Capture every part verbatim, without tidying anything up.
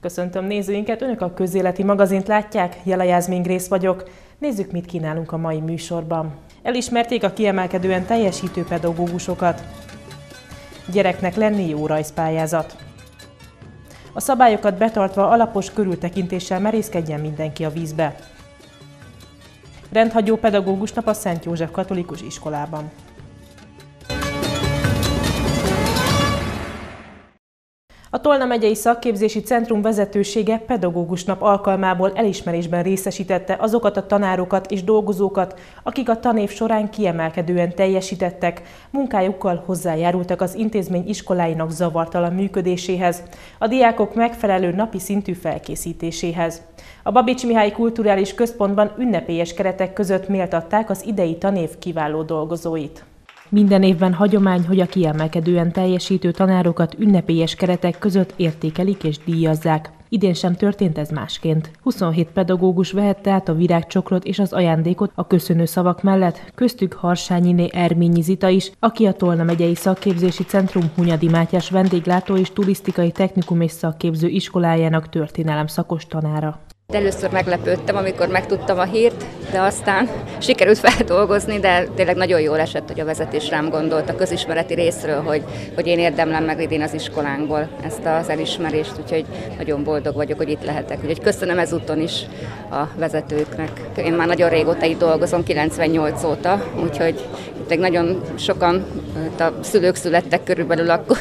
Köszöntöm nézőinket, Önök a Közéleti Magazint látják, Jela Jászmin Grész vagyok. Nézzük, mit kínálunk a mai műsorban. Elismerték a kiemelkedően teljesítő pedagógusokat. Gyereknek lenni jó rajzpályázat. A szabályokat betartva alapos körültekintéssel merészkedjen mindenki a vízbe. Rendhagyó pedagógus nap a Szent József Katolikus Iskolában. A Tolna megyei szakképzési centrum vezetősége pedagógus nap alkalmából elismerésben részesítette azokat a tanárokat és dolgozókat, akik a tanév során kiemelkedően teljesítettek, munkájukkal hozzájárultak az intézmény iskoláinak zavartalan működéséhez, a diákok megfelelő napi szintű felkészítéséhez. A Babits Mihály Kulturális Központban ünnepélyes keretek között méltatták az idei tanév kiváló dolgozóit. Minden évben hagyomány, hogy a kiemelkedően teljesítő tanárokat ünnepélyes keretek között értékelik és díjazzák. Idén sem történt ez másként. huszonhét pedagógus vehette át a virágcsokrot és az ajándékot a köszönő szavak mellett, köztük Harsányiné Erményi Zita is, aki a Tolna megyei szakképzési centrum Hunyadi Mátyás vendéglátó és turisztikai technikum és szakképző iskolájának történelem szakos tanára. Először meglepődtem, amikor megtudtam a hírt, de aztán sikerült feldolgozni, de tényleg nagyon jól esett, hogy a vezetés rám gondolt a közismereti részről, hogy, hogy én érdemlem meg idén az iskolánkból ezt az elismerést, úgyhogy nagyon boldog vagyok, hogy itt lehetek. Úgyhogy köszönöm ezúton is a vezetőknek. Én már nagyon régóta itt dolgozom, kilencvennyolc óta, úgyhogy itt nagyon sokan a szülők születtek körülbelül akkor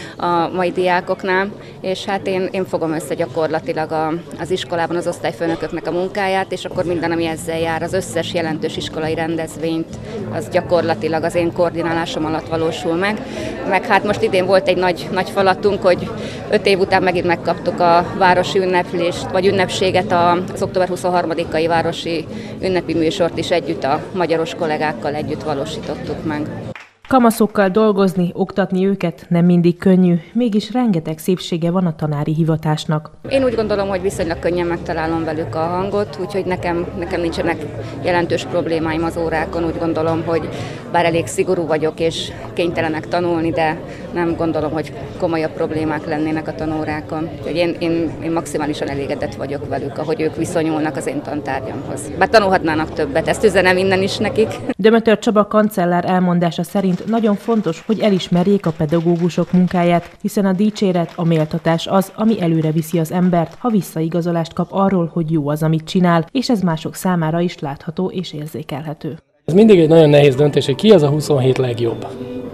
a mai diákoknál, és hát én, én fogom össze gyakorlatilag a, az iskolában az osztályfőnököknek a munkáját, és akkor minden, ami ezzel jár, az összes jelentős iskolai rendezvényt, az gyakorlatilag az én koordinálásom alatt valósul meg. Meg hát most idén volt egy nagy, nagy falatunk, hogy öt év után megint megkaptuk a városi ünneplést, vagy ünnepséget, az október huszonharmadikai városi ünnepi műsort is együtt a magyaros kollégákkal együtt valósítottuk meg. Kamaszokkal dolgozni, oktatni őket nem mindig könnyű, mégis rengeteg szépsége van a tanári hivatásnak. Én úgy gondolom, hogy viszonylag könnyen megtalálom velük a hangot, úgyhogy nekem, nekem nincsenek jelentős problémáim az órákon. Úgy gondolom, hogy bár elég szigorú vagyok és kénytelenek tanulni, de nem gondolom, hogy komolyabb problémák lennének a tanórákon. Úgyhogy én, én, én maximálisan elégedett vagyok velük, ahogy ők viszonyulnak az én tantárgyamhoz. Bár tanulhatnának többet, ezt üzenem innen is nekik. Dömötör Csaba kancellár elmondása szerint nagyon fontos, hogy elismerjék a pedagógusok munkáját, hiszen a dicséret, a méltatás az, ami előre viszi az embert, ha visszaigazolást kap arról, hogy jó az, amit csinál, és ez mások számára is látható és érzékelhető. Ez mindig egy nagyon nehéz döntés, hogy ki az a huszonhét legjobb.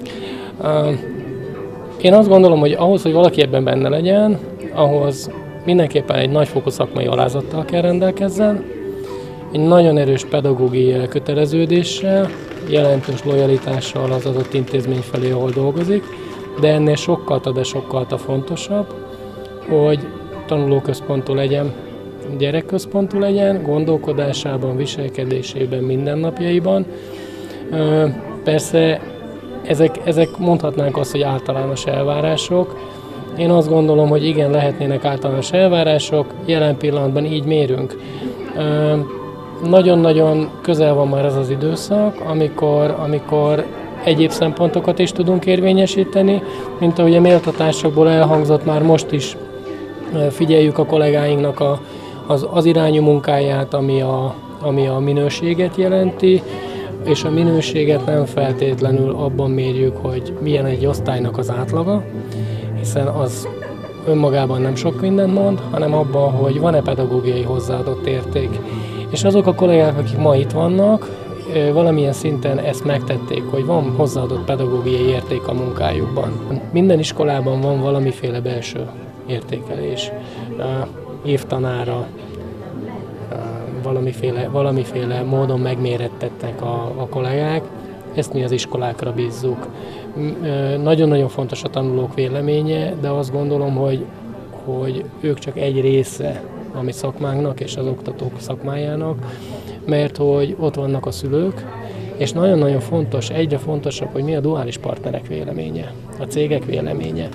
Én azt gondolom, hogy ahhoz, hogy valaki ebben benne legyen, ahhoz mindenképpen egy nagyfokú szakmai alázattal kell rendelkezzen, egy nagyon erős pedagógiai elköteleződéssel, jelentős lojalitással az adott intézmény felé, ahol dolgozik, de ennél sokkal, de sokkal fontosabb, hogy tanulóközpontú legyen, gyerekközpontú legyen, gondolkodásában, viselkedésében, mindennapjaiban. Persze ezek, ezek mondhatnánk azt, hogy általános elvárások. Én azt gondolom, hogy igen, lehetnének általános elvárások, jelen pillanatban így mérünk. Nagyon-nagyon közel van már az az időszak, amikor, amikor egyéb szempontokat is tudunk érvényesíteni, mint ahogy a méltatásokból elhangzott, már most is figyeljük a kollégáinknak a, az, az irányú munkáját, ami a, ami a minőséget jelenti, és a minőséget nem feltétlenül abban mérjük, hogy milyen egy osztálynak az átlaga, hiszen az önmagában nem sok mindent mond, hanem abban, hogy van-e pedagógiai hozzáadott érték. És azok a kollégák, akik ma itt vannak, valamilyen szinten ezt megtették, hogy van hozzáadott pedagógiai érték a munkájukban. Minden iskolában van valamiféle belső értékelés, évtanára, valamiféle, valamiféle módon megmérettettek a, a kollégák, ezt mi az iskolákra bízzuk. Nagyon-nagyon fontos a tanulók véleménye, de azt gondolom, hogy, hogy ők csak egy része a mi szakmánknak és az oktatók szakmájának, mert hogy ott vannak a szülők, és nagyon-nagyon fontos, egyre fontosabb, hogy mi a duális partnerek véleménye, a cégek véleménye.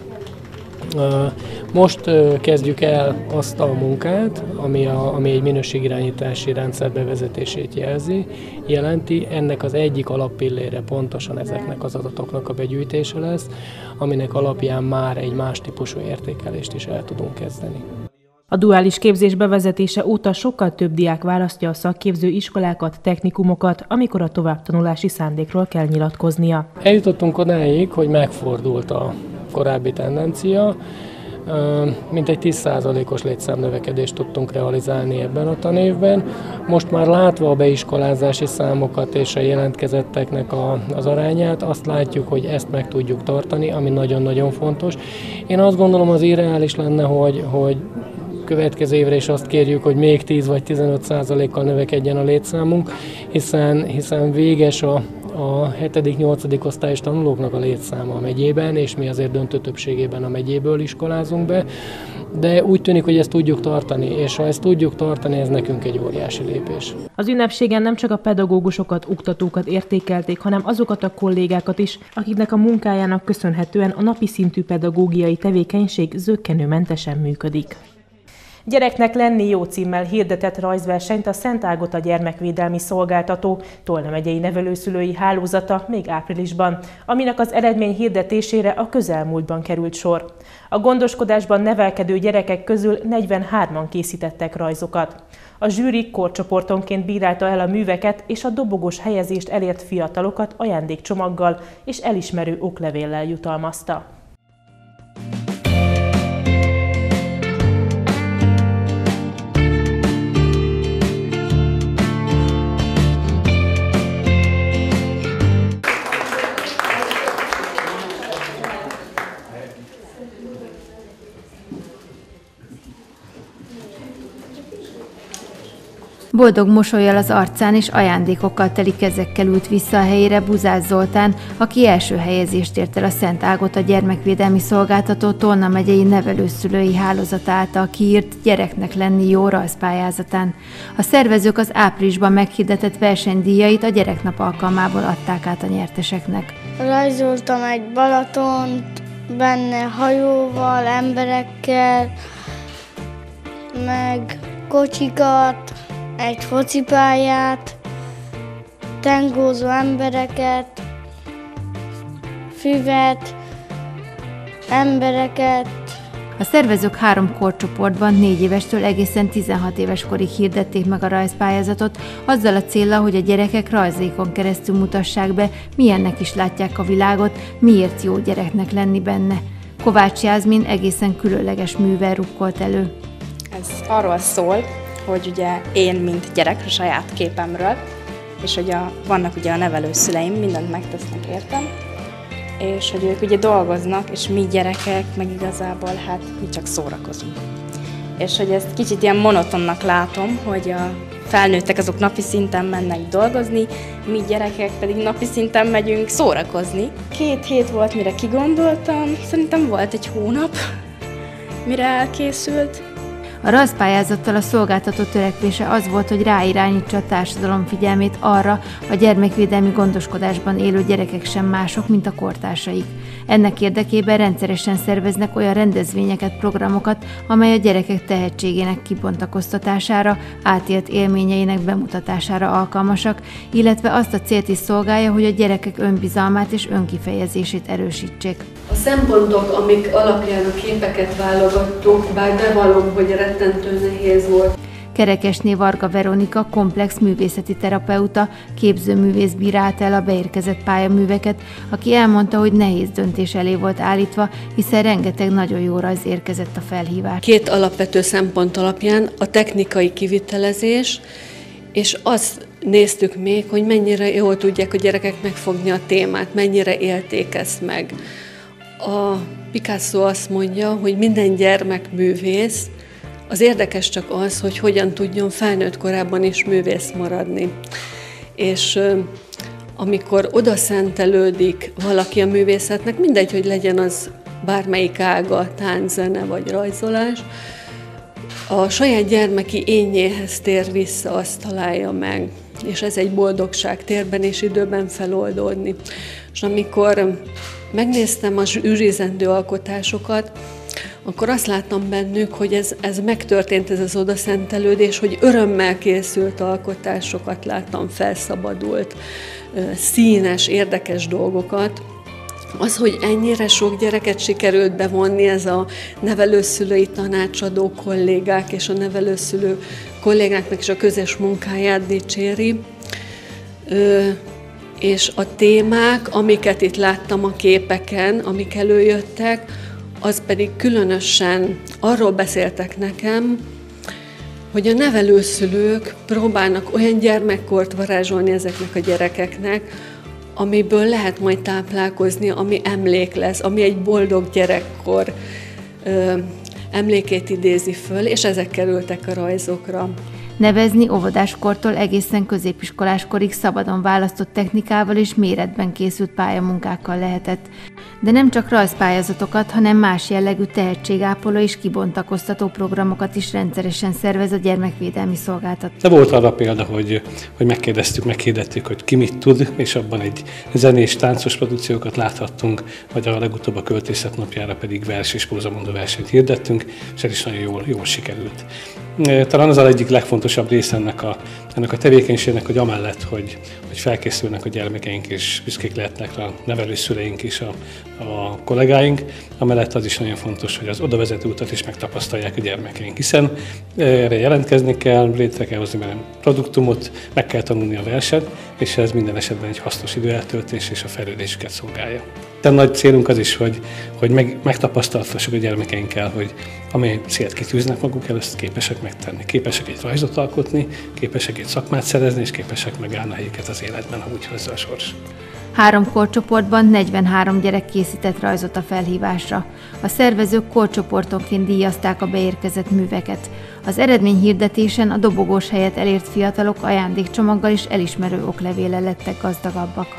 Most kezdjük el azt a munkát, ami, a, ami egy minőségirányítási rendszer bevezetését jelzi, jelenti. Ennek az egyik alappillére pontosan ezeknek az adatoknak a begyűjtése lesz, aminek alapján már egy más típusú értékelést is el tudunk kezdeni. A A duális képzés bevezetése óta sokkal több diák választja a szakképző iskolákat, technikumokat, amikor a továbbtanulási szándékról kell nyilatkoznia. Eljutottunk odáig, hogy megfordult a korábbi tendencia, mintegy tíz százalékos létszámnövekedést tudtunk realizálni ebben a tanévben. Most már látva a beiskolázási számokat és a jelentkezetteknek a, az arányát, azt látjuk, hogy ezt meg tudjuk tartani, ami nagyon-nagyon fontos. Én azt gondolom, az irreális lenne, hogy, hogy következő évre is azt kérjük, hogy még tíz vagy tizenöt százalékkal növekedjen a létszámunk, hiszen, hiszen véges a a hetedik-nyolcadik osztályos tanulóknak a létszáma a megyében, és mi azért döntő többségében a megyéből iskolázunk be, de úgy tűnik, hogy ezt tudjuk tartani, és ha ezt tudjuk tartani, ez nekünk egy óriási lépés. Az ünnepségen nem csak a pedagógusokat, oktatókat értékelték, hanem azokat a kollégákat is, akiknek a munkájának köszönhetően a napi szintű pedagógiai tevékenység zökkenőmentesen működik. Gyereknek lenni jó címmel hirdetett rajzversenyt a Szent Ágota Gyermekvédelmi Szolgáltató Tolna megyei nevelőszülői hálózata még áprilisban, aminek az eredmény hirdetésére a közelmúltban került sor. A gondoskodásban nevelkedő gyerekek közül negyvenhárman készítettek rajzokat. A zsűri korcsoportonként bírálta el a műveket, és a dobogós helyezést elért fiatalokat ajándékcsomaggal és elismerő oklevéllel jutalmazta. Boldog mosollyal az arcán és ajándékokkal teli kezekkel ült vissza a helyére Buzász Zoltán, aki első helyezést ért el a Szent Ágota Gyermekvédelmi Szolgáltató Tolna megyei nevelőszülői hálózata által kiírt Gyereknek lenni jó rajzpályázatán. A szervezők az áprilisban meghirdetett versenydíjait a gyereknap alkalmából adták át a nyerteseknek. Rajzoltam egy Balatont, benne hajóval, emberekkel, meg kocsikat, egy focipályát, tengózó embereket, füvet, embereket. A szervezők három korcsoportban négy évestől egészen tizenhat éves korig hirdették meg a rajzpályázatot, azzal a céllal, hogy a gyerekek rajzékon keresztül mutassák be, milyennek is látják a világot, miért jó gyereknek lenni benne. Kovács Jászmin egészen különleges művel rukkolt elő. Ez arról szól, hogy ugye én, mint gyerek, a saját képemről, és hogy a, vannak ugye a nevelőszüleim, mindent megtesznek értem, és hogy ők ugye dolgoznak, és mi gyerekek, meg igazából hát mi csak szórakozunk. És hogy ezt kicsit ilyen monotonnak látom, hogy a felnőttek azok napi szinten mennek dolgozni, mi gyerekek pedig napi szinten megyünk szórakozni. Két hét volt, mire kigondoltam, szerintem volt egy hónap, mire elkészült. A rajzpályázattal a szolgáltató törekvése az volt, hogy ráirányítsa a társadalom figyelmét arra, a gyermekvédelmi gondoskodásban élő gyerekek sem mások, mint a kortársaik. Ennek érdekében rendszeresen szerveznek olyan rendezvényeket, programokat, amely a gyerekek tehetségének kibontakoztatására, átélt élményeinek bemutatására alkalmasak, illetve azt a célt is szolgálja, hogy a gyerekek önbizalmát és önkifejezését erősítsék. A szempontok, amik alapján a képeket válogattuk, bár bevallom, hogy rettentő nehéz volt. Kerekesné Varga Veronika, komplex művészeti terapeuta, képzőművész bírálta el a beérkezett pályaműveket, aki elmondta, hogy nehéz döntés elé volt állítva, hiszen rengeteg nagyon jó rajz érkezett a felhívás. Két alapvető szempont alapján a technikai kivitelezés, és azt néztük még, hogy mennyire jól tudják a gyerekek megfogni a témát, mennyire élték ezt meg. A Picasso azt mondja, hogy minden gyermek művész, az érdekes csak az, hogy hogyan tudjon felnőtt korában is művész maradni. És amikor oda szentelődik valaki a művészetnek, mindegy, hogy legyen az bármelyik ága, tánc, zene vagy rajzolás, a saját gyermeki énjéhez tér vissza, azt találja meg. És ez egy boldogság térben és időben feloldódni. És amikor megnéztem az őrizendő alkotásokat, akkor azt láttam bennük, hogy ez, ez megtörtént, ez az odaszentelődés, hogy örömmel készült alkotásokat láttam, felszabadult, színes, érdekes dolgokat, Az, hogy ennyire sok gyereket sikerült bevonni, ez a nevelőszülői tanácsadó kollégák és a nevelőszülő kollégáknak is a közös munkáját dicséri. Ö, és a témák, amiket itt láttam a képeken, amik előjöttek, az pedig különösen arról beszéltek nekem, hogy a nevelőszülők próbálnak olyan gyermekkort varázsolni ezeknek a gyerekeknek, amiből lehet majd táplálkozni, ami emlék lesz, ami egy boldog gyerekkor ö, emlékét idézi föl, és ezek kerültek a rajzokra. Nevezni óvodáskortól egészen középiskoláskorig szabadon választott technikával és méretben készült pályamunkákkal lehetett. De nem csak rajzpályázatokat, hanem más jellegű tehetségápoló és kibontakoztató programokat is rendszeresen szervez a gyermekvédelmi szolgáltató. De volt arra példa, hogy, hogy megkérdeztük, meghirdettük, hogy ki mit tud, és abban egy zenés, táncos produkciókat láthattunk, vagy a legutóbb a Költészet napjára pedig vers és prózamondó versenyt hirdettünk, és ez is nagyon jól, jól sikerült. Talán az az egyik legfontosabb része ennek a, ennek a tevékenységnek, hogy amellett, hogy, hogy felkészülnek a gyermekeink, és büszkék lehetnek a nevelőszüleink és a, a kollégáink, amellett az is nagyon fontos, hogy az odavezető utat is megtapasztalják a gyermekeink, hiszen erre jelentkezni kell, létre kell hozni velem produktumot, meg kell tanulni a verset, és ez minden esetben egy hasznos időeltöltés és a fejlődésüket szolgálja. De nagy célunk az is, hogy, hogy meg, megtapasztaltassuk a gyermekeinkkel, hogy amely célt kitűznek maguk el, ezt képesek megtenni. Képesek egy rajzot alkotni, képesek egy szakmát szerezni, és képesek megállni a helyüket az életben, ha úgy hozza a sors. Három korcsoportban negyvenhárom gyerek készített rajzot a felhívásra. A szervezők korcsoportonként díjazták a beérkezett műveket. Az eredményhirdetésen a dobogós helyet elért fiatalok ajándékcsomaggal és elismerő oklevéllel lettek gazdagabbak.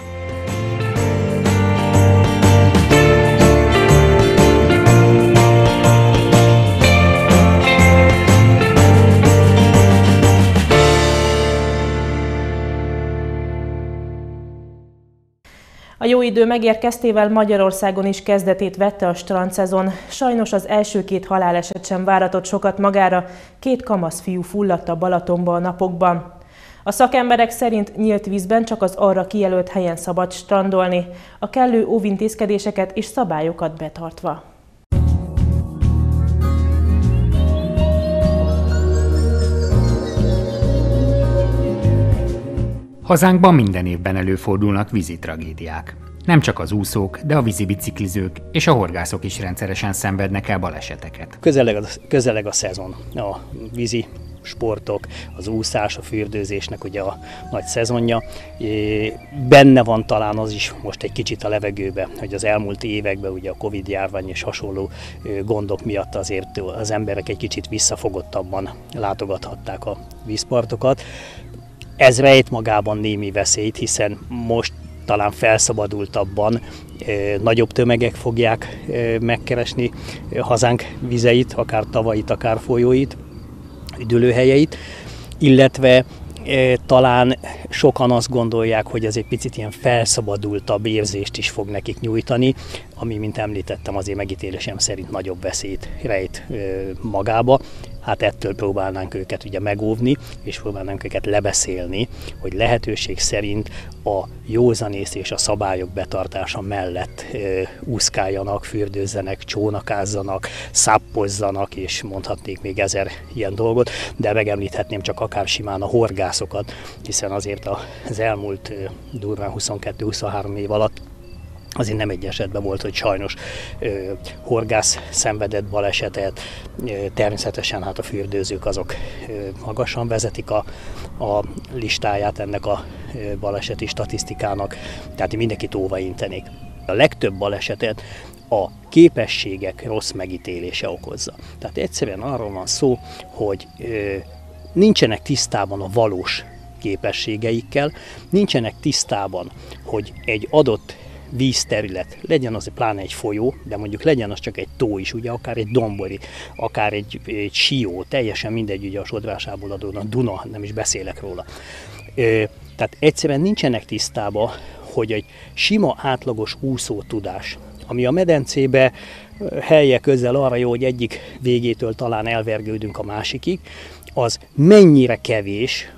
A jó idő megérkeztével Magyarországon is kezdetét vette a strandszezon. Sajnos az első két haláleset sem váratott sokat magára, két kamasz fiú fulladt a Balatonba a napokban. A szakemberek szerint nyílt vízben csak az arra kijelölt helyen szabad strandolni, a kellő óvintézkedéseket és szabályokat betartva. Hazánkban minden évben előfordulnak vízi tragédiák. Nem csak az úszók, de a vízi biciklizők és a horgászok is rendszeresen szenvednek el baleseteket. Közeleg a, közeleg a szezon, a vízi sportok, az úszás, a fürdőzésnek ugye a nagy szezonja. Benne van talán az is most egy kicsit a levegőbe, hogy az elmúlt években ugye a Covid járvány és hasonló gondok miatt azért az emberek egy kicsit visszafogottabban látogathatták a vízpartokat. Ez rejt magában némi veszélyt, hiszen most talán felszabadultabban nagyobb tömegek fogják megkeresni hazánk vizeit, akár tavait, akár folyóit, üdülőhelyeit, illetve talán sokan azt gondolják, hogy ez egy picit ilyen felszabadultabb érzést is fog nekik nyújtani, ami, mint említettem, azért megítélésem szerint nagyobb veszélyt rejt magába. Hát ettől próbálnánk őket ugye megóvni, és próbálnánk őket lebeszélni, hogy lehetőség szerint a józanész és a szabályok betartása mellett úszkáljanak, fürdőzzenek, csónakázzanak, száppozzanak, és mondhatnék még ezer ilyen dolgot, de megemlíthetném csak akár simán a horgászokat, hiszen azért az elmúlt durván huszonkettő-huszonhárom év alatt azért nem egy esetben volt, hogy sajnos ö, horgász szenvedett balesetet, ö, természetesen hát a fürdőzők azok ö, magasan vezetik a, a listáját ennek a ö, baleseti statisztikának, tehát mindenkit óvaintenék. A legtöbb balesetet a képességek rossz megítélése okozza. Tehát egyszerűen arról van szó, hogy ö, nincsenek tisztában a valós képességeikkel, nincsenek tisztában, hogy egy adott vízterület, legyen az pláne egy folyó, de mondjuk legyen az csak egy tó is, ugye, akár egy dombori, akár egy, egy sió, teljesen mindegy, ugye a sodrásából adódóan a Duna, nem is beszélek róla. Ö, tehát egyszerűen nincsenek tisztában, hogy egy sima átlagos úszó tudás, ami a medencébe helye közel arra jó, hogy egyik végétől talán elvergődünk a másikig, az mennyire kevés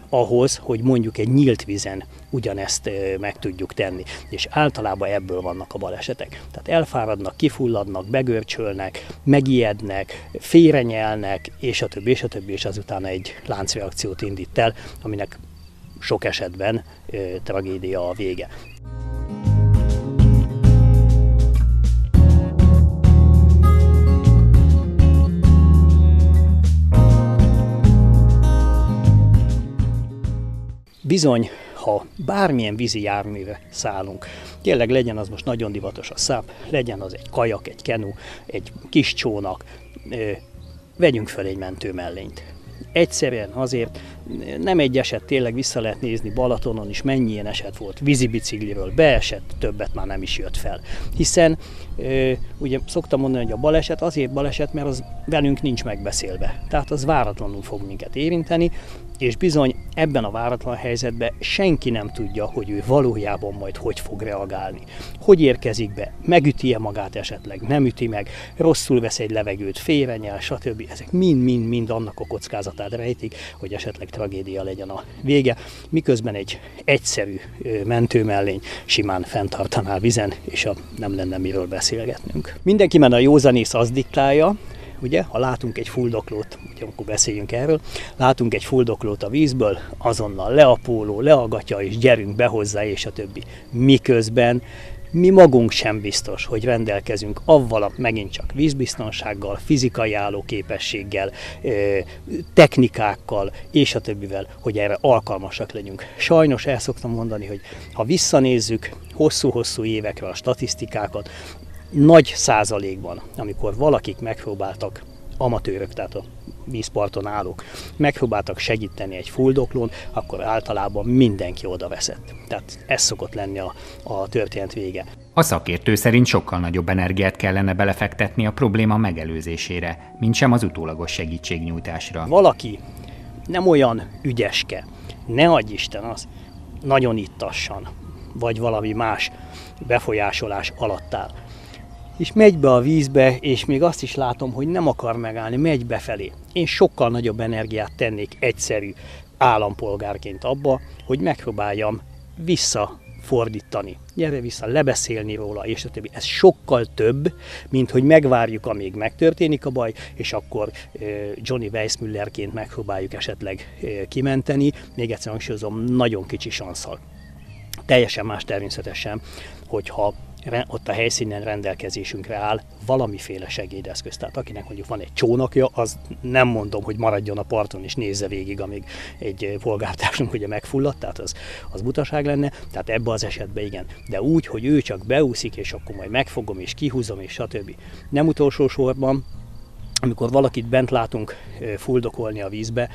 ahhoz, hogy mondjuk egy nyílt vízen ugyanezt meg tudjuk tenni. És általában ebből vannak a balesetek. Tehát elfáradnak, kifulladnak, begörcsölnek, megijednek, félrenyelnek, és a többi, és a többi, és azután egy láncreakciót indít el, aminek sok esetben ö, tragédia a vége. Bizony, ha bármilyen vízi járműre szállunk, tényleg legyen az most nagyon divatos a száp, legyen az egy kajak, egy kenu, egy kis csónak, ö, vegyünk fel egy mentőmellényt. Egyszerűen azért, nem egy eset, tényleg vissza lehet nézni Balatonon is, mennyi ilyen eset volt, vízibicikliről beesett, többet már nem is jött fel. Hiszen ö, ugye szoktam mondani, hogy a baleset azért baleset, mert az velünk nincs megbeszélve. Tehát az váratlanul fog minket érinteni, és bizony ebben a váratlan helyzetben senki nem tudja, hogy ő valójában majd hogy fog reagálni. Hogy érkezik be, megüti-e magát esetleg, nem üti meg, rosszul vesz egy levegőt, félrenyel, stb. Ezek mind-mind-mind annak a kockázatát rejtik, hogy esetleg tragédia legyen a vége, miközben egy egyszerű mentőmellény simán fenntartaná vizen, és a, nem lenne miről beszélgetnünk. Mindenkiben a józanész az diktálja, ugye, ha látunk egy fuldoklót, ugye, akkor beszéljünk erről, látunk egy fuldoklót a vízből, azonnal le a póló, le a gatya, és gyerünk be hozzá, és a többi. Miközben mi magunk sem biztos, hogy rendelkezünk avval a megint csak vízbiztonsággal, fizikai állóképességgel, technikákkal, és a többivel, hogy erre alkalmasak legyünk. Sajnos el szoktam mondani, hogy ha visszanézzük hosszú-hosszú évekre a statisztikákat, nagy százalékban, amikor valakik megpróbáltak, amatőrök, tehát a vízparton állók, megpróbáltak segíteni egy fuldoklón, akkor általában mindenki oda veszett. Tehát ez szokott lenni a, a történet vége. A szakértő szerint sokkal nagyobb energiát kellene belefektetni a probléma megelőzésére, mint sem az utólagos segítségnyújtásra. Valaki nem olyan ügyeske, ne adj Isten az, nagyon ittassan, vagy valami más befolyásolás alatt áll, és megy be a vízbe, és még azt is látom, hogy nem akar megállni, megy befelé. Én sokkal nagyobb energiát tennék egyszerű állampolgárként abba, hogy megpróbáljam visszafordítani. Gyere vissza, lebeszélni róla, és a többi. Ez sokkal több, mint hogy megvárjuk, amíg megtörténik a baj, és akkor Johnny Weissmüllerként megpróbáljuk esetleg kimenteni. Még egyszer hangsúlyozom, nagyon kicsi sanszal. Teljesen más természetesen, hogyha ott a helyszínen rendelkezésünkre áll valamiféle segédeszköz. Tehát akinek mondjuk van egy csónakja, az nem mondom, hogy maradjon a parton és nézze végig, amíg egy polgártársunk ugye megfulladt, tehát az, az butaság lenne. Tehát ebben az esetben igen. De úgy, hogy ő csak beúszik, és akkor majd megfogom és kihúzom, és stb. Nem utolsó sorban, amikor valakit bent látunk fuldokolni a vízbe,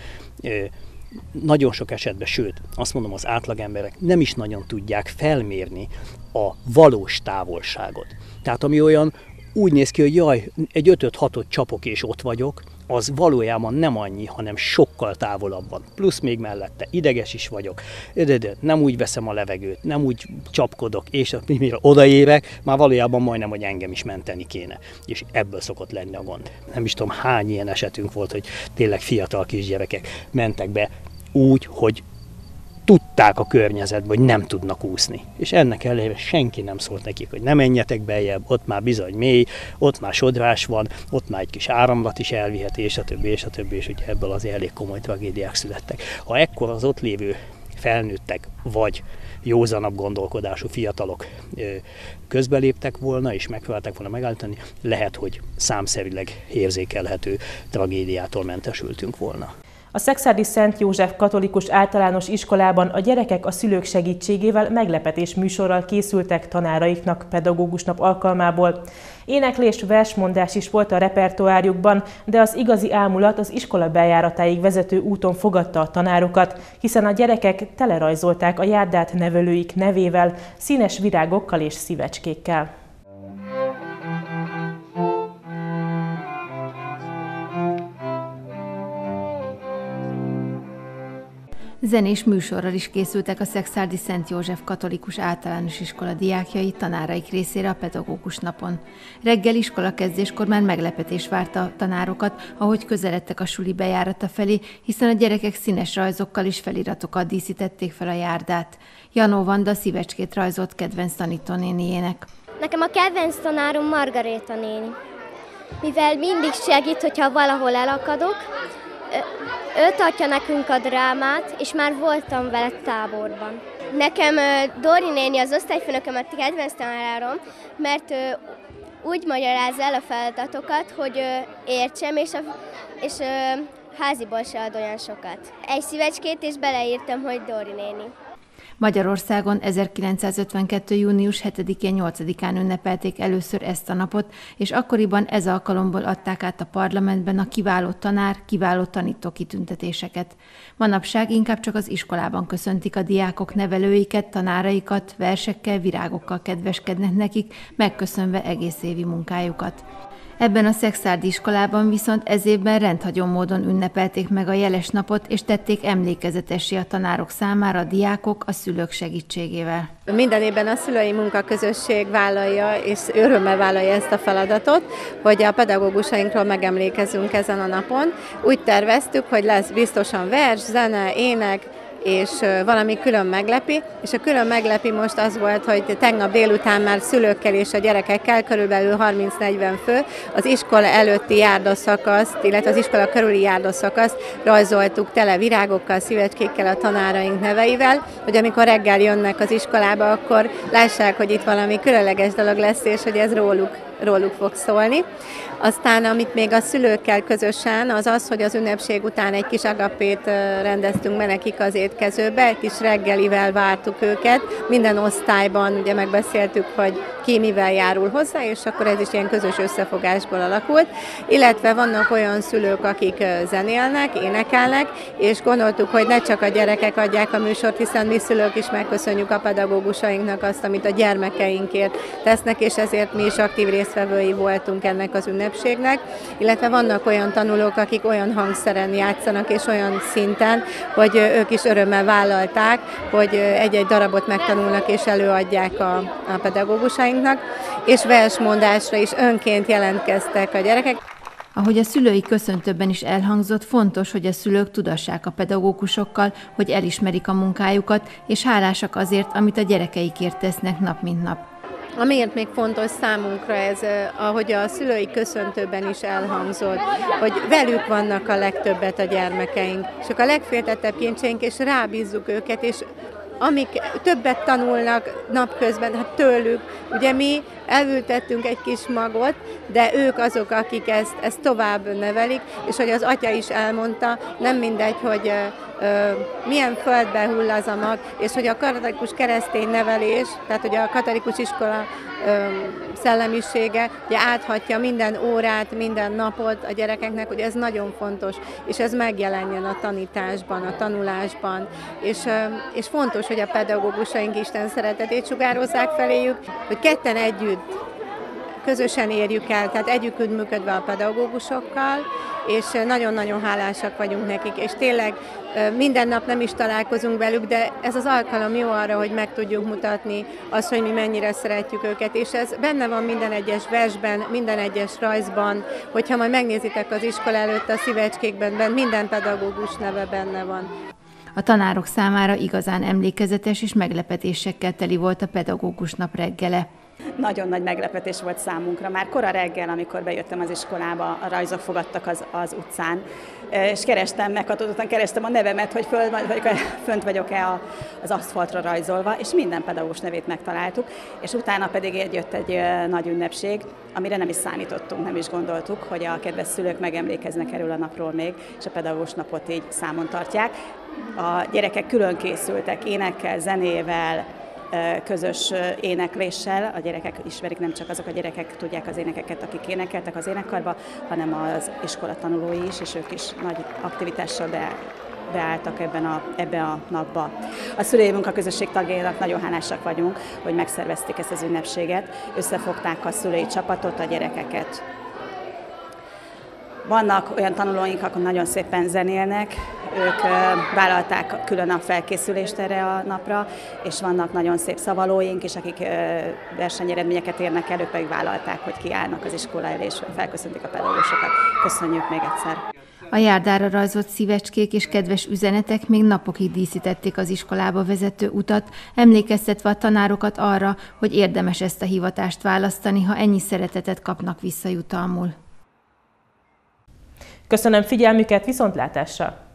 nagyon sok esetben, sőt, azt mondom, az átlagemberek nem is nagyon tudják felmérni a valós távolságot. Tehát ami olyan úgy néz ki, hogy jaj, egy ötöt-hatot csapok és ott vagyok, az valójában nem annyi, hanem sokkal távolabb van. Plusz még mellette ideges is vagyok, de, de nem úgy veszem a levegőt, nem úgy csapkodok, és mire odaérek, már valójában majdnem, hogy engem is menteni kéne. És ebből szokott lenni a gond. Nem is tudom, hány ilyen esetünk volt, hogy tényleg fiatal kisgyerekek mentek be úgy, hogy tudták a környezetben, hogy nem tudnak úszni. És ennek ellenére senki nem szólt nekik, hogy ne menjetek beljebb, ott már bizony mély, ott már sodrás van, ott már egy kis áramlat is elvihet, és a többi, és a többi, és ugye ebből az elég komoly tragédiák születtek. Ha ekkor az ott lévő felnőttek, vagy józanabb gondolkodású fiatalok közbeléptek volna, és megpróbálták volna megállítani, lehet, hogy számszerűleg érzékelhető tragédiától mentesültünk volna. A Szekszárdi Szent József Katolikus Általános Iskolában a gyerekek a szülők segítségével meglepetés műsorral készültek tanáraiknak pedagógusnap alkalmából. Éneklés, versmondás is volt a repertoárjukban, de az igazi ámulat az iskola bejáratáig vezető úton fogadta a tanárokat, hiszen a gyerekek telerajzolták a járdát nevelőik nevével, színes virágokkal és szívecskékkel. Zenés műsorral is készültek a Szekszárdi Szent József Katolikus Általános Iskola diákjai tanáraik részére a pedagógus napon. Reggel iskolakezdéskor már meglepetés várta a tanárokat, ahogy közeledtek a suli bejárata felé, hiszen a gyerekek színes rajzokkal és feliratokkal díszítették fel a járdát. Janó Vanda szívecskét rajzolt kedvenc tanítónéniének. Nekem a kedvenc tanárom Margaréta néni, mivel mindig segít, hogyha valahol elakadok. Ő tartja nekünk a drámát, és már voltam vele táborban. Nekem Dóri néni az osztályfőnököm a kedvenc tanárom, mert úgy magyarázza el a feladatokat, hogy értsem, és, a, és háziból se ad olyan sokat. Egy szívecskét, és beleírtam, hogy Dóri néni. Magyarországon ezerkilencszázötvenkettő. június hetedikén nyolcadikán ünnepelték először ezt a napot, és akkoriban ez alkalomból adták át a parlamentben a kiváló tanár, kiváló tanító kitüntetéseket. Manapság inkább csak az iskolában köszöntik a diákok nevelőiket, tanáraikat, versekkel, virágokkal kedveskednek nekik, megköszönve egész évi munkájukat. Ebben a szekszárdi iskolában viszont ez évben rendhagyó módon ünnepelték meg a jeles napot, és tették emlékezetessé a tanárok számára a diákok a szülők segítségével. Minden évben a szülői munkaközösség vállalja, és örömmel vállalja ezt a feladatot, hogy a pedagógusainkról megemlékezünk ezen a napon. Úgy terveztük, hogy lesz biztosan vers, zene, ének, és valami külön meglepi, és a külön meglepi most az volt, hogy tegnap délután már szülőkkel és a gyerekekkel, körülbelül harminc-negyven fő, az iskola előtti járdaszakaszt, illetve az iskola körüli járdaszakaszt rajzoltuk tele virágokkal, szívecskékkel, a tanáraink neveivel, hogy amikor reggel jönnek az iskolába, akkor lássák, hogy itt valami különleges dolog lesz, és hogy ez róluk róluk fog szólni. Aztán, amit még a szülőkkel közösen, az az, hogy az ünnepség után egy kis agapét rendeztünk be nekik az étkezőbe, egy kis reggelivel vártuk őket. Minden osztályban ugye megbeszéltük, hogy ki mivel járul hozzá, és akkor ez is ilyen közös összefogásból alakult. Illetve vannak olyan szülők, akik zenélnek, énekelnek, és gondoltuk, hogy ne csak a gyerekek adják a műsort, hiszen mi szülők is megköszönjük a pedagógusainknak azt, amit a gyermekeinkért tesznek, és ezért mi is aktív résztvevői voltunk ennek az ünnepségnek, illetve vannak olyan tanulók, akik olyan hangszeren játszanak, és olyan szinten, hogy ők is örömmel vállalták, hogy egy-egy darabot megtanulnak és előadják a, a pedagógusainknak, és versmondásra is önként jelentkeztek a gyerekek. Ahogy a szülői köszöntőben is elhangzott, fontos, hogy a szülők tudassák a pedagógusokkal, hogy elismerik a munkájukat, és hálásak azért, amit a gyerekeikért tesznek nap mint nap. Amiért még fontos számunkra ez, ahogy a szülői köszöntőben is elhangzott, hogy velük vannak a legtöbbet a gyermekeink, és a legféltettebb kincseink, és rábízzuk őket, és amik többet tanulnak napközben, hát tőlük. Ugye mi elültettünk egy kis magot, de ők azok, akik ezt, ezt tovább nevelik, és hogy az atya is elmondta, nem mindegy, hogy ö, milyen földbe hull az a mag, és hogy a katolikus keresztény nevelés, tehát hogy a katolikus iskola ö, szellemisége ugye áthatja minden órát, minden napot a gyerekeknek, hogy ez nagyon fontos, és ez megjelenjen a tanításban, a tanulásban, és, ö, és fontos, hogy a pedagógusaink Isten szeretetét sugározzák feléjük, hogy ketten együtt közösen érjük el, tehát együttműködve a pedagógusokkal, és nagyon-nagyon hálásak vagyunk nekik, és tényleg minden nap nem is találkozunk velük, de ez az alkalom jó arra, hogy meg tudjuk mutatni azt, hogy mi mennyire szeretjük őket, és ez benne van minden egyes versben, minden egyes rajzban, hogyha majd megnézitek az iskola előtt a szívecskékben, minden pedagógus neve benne van. A tanárok számára igazán emlékezetes és meglepetésekkel teli volt a pedagógus nap reggele. Nagyon nagy meglepetés volt számunkra. Már kora reggel, amikor bejöttem az iskolába, a rajzok fogadtak az, az utcán, és kerestem, meghatottan kerestem a nevemet, hogy föl, vagy, fönt vagyok-e az aszfaltra rajzolva, és minden pedagógus nevét megtaláltuk, és utána pedig jött egy nagy ünnepség, amire nem is számítottunk, nem is gondoltuk, hogy a kedves szülők megemlékeznek erről a napról még, és a pedagógus napot így számon tartják. A gyerekek külön készültek énekkel, zenével, közös énekléssel. A gyerekek ismerik, nem csak azok a gyerekek tudják az énekeket, akik énekeltek az énekkarba, hanem az iskola tanulói is, és ők is nagy aktivitással be, beálltak ebben a, ebbe a napba. A szülői munkaközösség tagjainak nagyon hálásak vagyunk, hogy megszervezték ezt az ünnepséget, összefogták a szülői csapatot, a gyerekeket. Vannak olyan tanulóink, akik nagyon szépen zenélnek, ők vállalták külön a felkészülést erre a napra, és vannak nagyon szép szavalóink is, akik versenyeredményeket érnek el, ők pedig vállalták, hogy kiállnak az iskola elé, és felköszöntik a pedagógusokat. Köszönjük még egyszer! A járdára rajzolt szívecskék és kedves üzenetek még napokig díszítették az iskolába vezető utat, emlékeztetve a tanárokat arra, hogy érdemes ezt a hivatást választani, ha ennyi szeretetet kapnak visszajutalmul. Köszönöm figyelmüket, viszontlátásra!